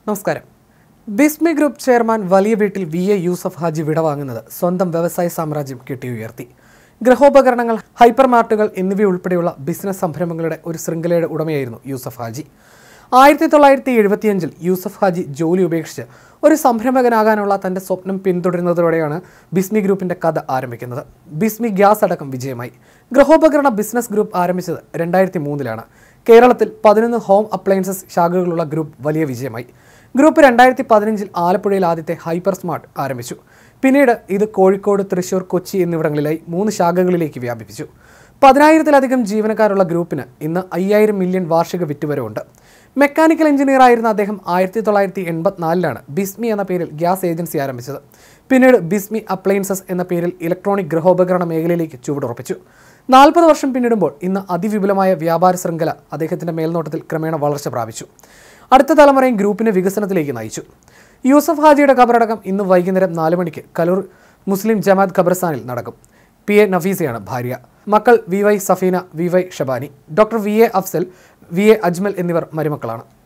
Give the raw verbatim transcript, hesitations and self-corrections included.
നമസ്കാരം. ബിസ്മി group chairman വലിയ വീട്ടിൽ വി എ യൂസഫ് ഹാജി വിടവാങ്ങുന്നത് സ്വന്തം വ്യവസായ സാമ്രാജ്യം കെട്ടിയുയർത്തി. ഗൃഹോപകരണങ്ങൾ, ഹൈപ്പർ മാർട്ടുകൾ എന്നിവയുൾപ്പെടെയുള്ള ബിസിനസ് സംരംഭങ്ങളുടെ ഒരു ശൃംഖലയുടെ ഉടമയായിരുന്നു യൂസഫ് ഹാജി. ആയിരത്തി തൊള്ളായിരത്തി എഴുപത്തിയഞ്ചിൽ യൂസഫ് ഹാജി ജോലി ഉപേക്ഷിച്ച് ഒരു സംരംഭകനാകാനുള്ള തൻ്റെ സ്വപ്നം പിന്തുടരുന്നതോടെയാണ് ബിസ്മി ഗ്രൂപ്പിൻ്റെ കഥ ആരംഭിക്കുന്നത്. ബിസ്മി ഗ്യാസ് അടക്കം വിജയമായി. ഗൃഹോപകരണ ബിസിനസ് ഗ്രൂപ്പ് ആരംഭിച്ചത് രണ്ടായിരത്തി മൂന്നിലാണ്. കേരളത്തിൽ പതിനൊന്ന് ഹോം അപ്ലയൻസസ് ശാഖകളുള്ള ഗ്രൂപ്പ് വലിയ വിജയമായി. ഗ്രൂപ്പ് രണ്ടായിരത്തി പതിനഞ്ചിൽ ആലപ്പുഴയിൽ ആദ്യത്തെ ഹൈപ്പർ സ്മാർട്ട് ആരംഭിച്ചു. പിന്നീട് ഇത് കോഴിക്കോട്, തൃശൂർ, കൊച്ചി എന്നിവിടങ്ങളിലായി മൂന്ന് ശാഖകളിലേക്ക് വ്യാപിപ്പിച്ചു. പതിനായിരത്തിലധികം ജീവനക്കാരുള്ള ഗ്രൂപ്പിന് ഇന്ന് അയ്യായിരം മില്യൺ വാർഷിക വിറ്റുവരവുണ്ട്. മെക്കാനിക്കൽ എഞ്ചിനീയർ ആയിരുന്ന അദ്ദേഹം ആയിരത്തി തൊള്ളായിരത്തി എൺപത്തിനാലിലാണ് ബിസ്മി എന്ന പേരിൽ ഗ്യാസ് ഏജൻസി ആരംഭിച്ചത്. പിന്നീട് ബിസ്മി അപ്ലയൻസസ് എന്ന പേരിൽ ഇലക്ട്രോണിക് ഗൃഹോപകരണ മേഖലയിലേക്ക് ചുവടുറപ്പിച്ചു. നാൽപ്പത് വർഷം പിന്നിടുമ്പോൾ ഇന്ന് അതിവിപുലമായ വ്യാപാര ശൃംഖല അദ്ദേഹത്തിൻ്റെ മേൽനോട്ടത്തിൽ ക്രമേണ വളർച്ച പ്രാപിച്ചു. അടുത്ത തലമുറയും ഗ്രൂപ്പിനെ വികസനത്തിലേക്ക് നയിച്ചു. യൂസഫ് ഹാജിയുടെ ഖബറടക്കം ഇന്ന് വൈകുന്നേരം നാല് മണിക്ക് കലൂർ മുസ്ലിം ജമാഅത്ത് ഖബർസ്ഥാനിൽ നടക്കും. പി എ നഫീസയാണ് ഭാര്യ. മക്കൾ V Y Safeena, V Y Shabani, doctor V A Afsal, V A Ajmal എന്നിവർ മരുമക്കളാണ്.